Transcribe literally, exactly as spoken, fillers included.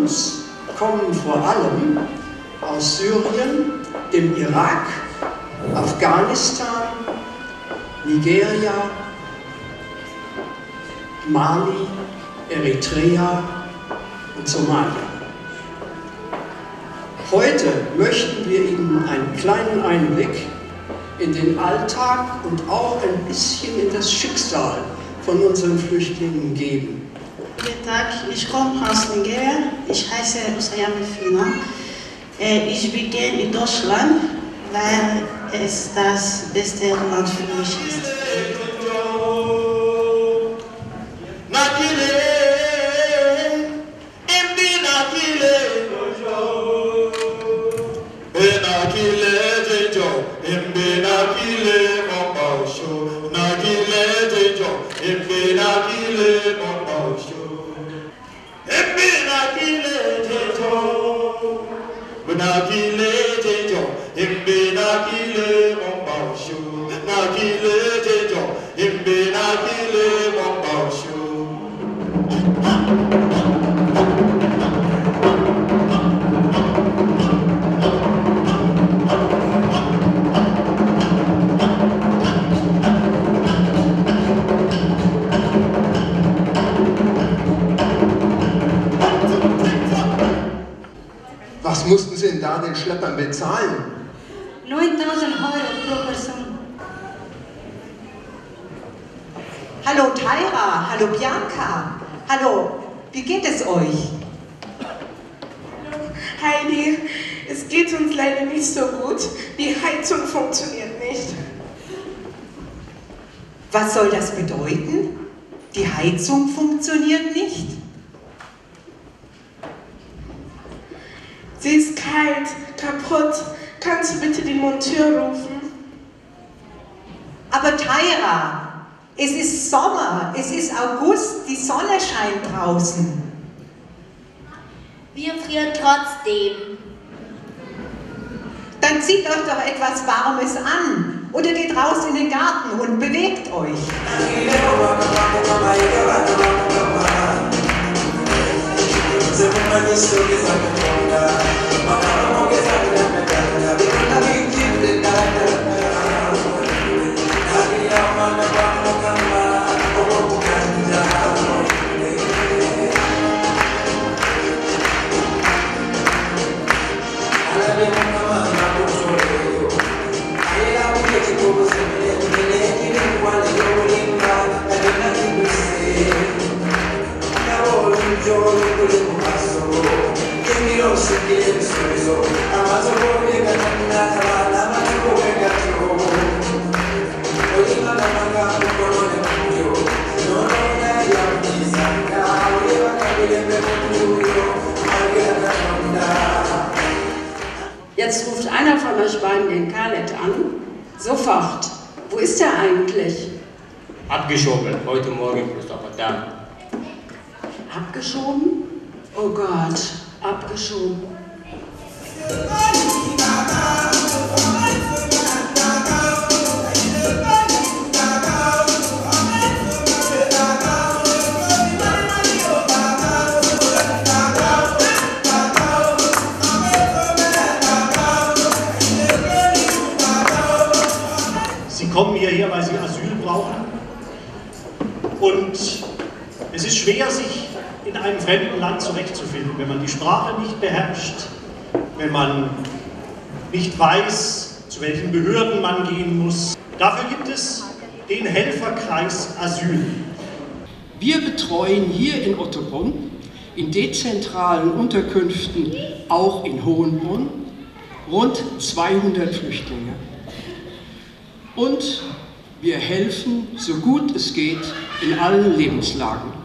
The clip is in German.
uns kommen vor allem aus Syrien, dem Irak, Afghanistan, Nigeria, Mali, Eritrea und Somalia. Heute möchten wir Ihnen einen kleinen Einblick in den Alltag und auch ein bisschen in das Schicksal von unseren Flüchtlingen geben. Guten Tag, ich komme aus Nigeria, ich heiße Usayame Fina. Ich bin gerne in Deutschland, weil es das beste Land für mich ist. Was mussten Sie denn da den Schleppern bezahlen? neuntausend Euro pro Person. Hallo Taira, hallo Bianca, hallo, wie geht es euch? Heidi, es geht uns leider nicht so gut. Die Heizung funktioniert nicht. Was soll das bedeuten? Die Heizung funktioniert nicht? Sie ist kalt, kaputt. Kannst du bitte den Monteur rufen? Aber Taira, es ist Sommer, es ist August, die Sonne scheint draußen. Wir frieren trotzdem. Dann zieht euch doch etwas Warmes an oder geht raus in den Garten und bewegt euch. Jetzt ruft einer von euch beiden den Khaled an. Sofort. Wo ist er eigentlich? Abgeschoben. Heute Morgen ist er da. Abgeschoben? Oh Gott, abgeschoben. Sie kommen hierher, weil sie Asyl brauchen. Und es ist schwer, sich in einem fremden Land zurechtzufinden, wenn man die Sprache nicht beherrscht, wenn man nicht weiß, zu welchen Behörden man gehen muss. Dafür gibt es den Helferkreis Asyl. Wir betreuen hier in Ottobrunn, in dezentralen Unterkünften, auch in Hohenbrunn, rund zweihundert Flüchtlinge. Und wir helfen, so gut es geht, in allen Lebenslagen.